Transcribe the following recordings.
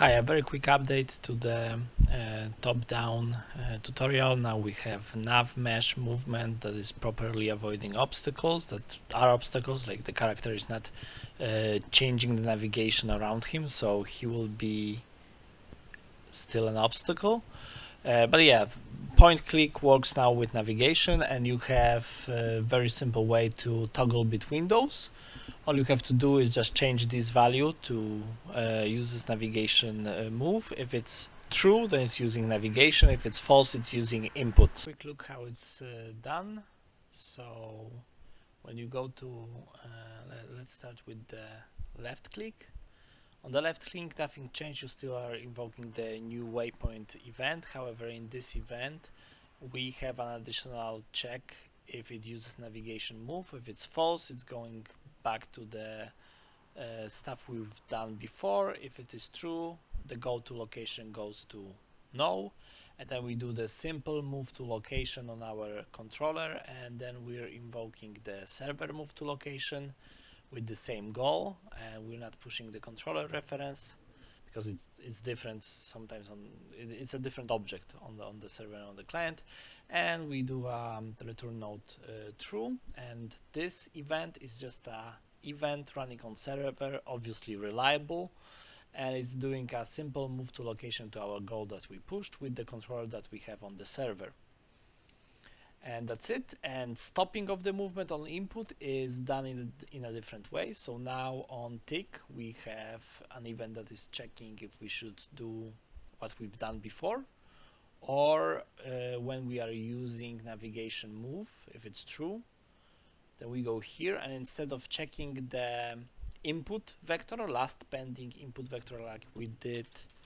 Hi, a very quick update to the top-down tutorial. Now we have nav mesh movement that is properly avoiding obstacles that are obstacles, like the character is not changing the navigation around him, so he will be still an obstacle. But yeah, point click works now with navigation, and you have a very simple way to toggle between those. All you have to do is just change this value to use this navigation move. If it's true, then it's using navigation. If it's false, it's using input. Quick look how it's done. So when you go to, let's start with the left click. On the left click, nothing changed. You still are invoking the new waypoint event. However, in this event, we have an additional check if it uses navigation move. If it's false, it's going back to the stuff we've done before. If it is true, the go to location goes to no, and then we do the simple move to location on our controller, and then we're invoking the server move to location with the same goal, and we're not pushing the controller reference because it's different sometimes. It's a different object on the server and on the client, and we do the return node true, and this event is just a event running on server, obviously reliable, and it's doing a simple move to location to our goal that we pushed with the controller that we have on the server. And that's it. And stopping of the movement on input is done in a different way. So now on tick we have an event that is checking if we should do what we've done before, or when we are using navigation move, if it's true, then we go here, and instead of checking the input vector, last pending input vector like we did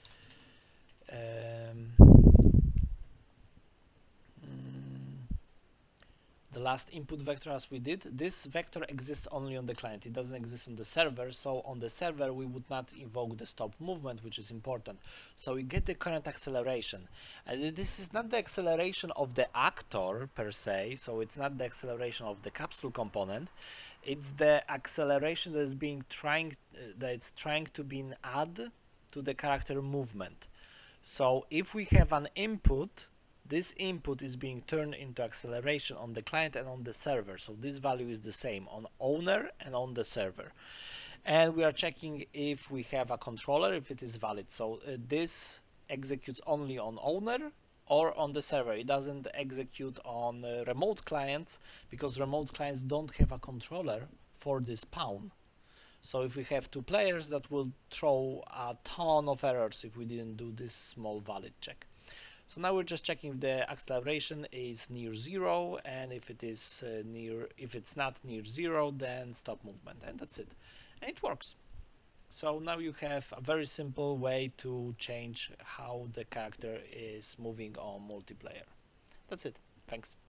the last input vector as we did, this vector exists only on the client. It doesn't exist on the server, so on the server we would not invoke the stop movement, which is important. So we get the current acceleration, and this is not the acceleration of the actor per se, so it's not the acceleration of the capsule component, it's the acceleration that is trying to be add to the character movement. So if we have an input, this input is being turned into acceleration on the client and on the server. So this value is the same on owner and on the server. And we are checking if we have a controller, if it is valid. So this executes only on owner or on the server. It doesn't execute on remote clients because remote clients don't have a controller for this spawn. So if we have two players, that will throw a ton of errors if we didn't do this small valid check. So now we're just checking if the acceleration is near zero, and if it is if it's not near zero, then stop movement, and that's it. And it works. So now you have a very simple way to change how the character is moving on multiplayer. That's it. Thanks.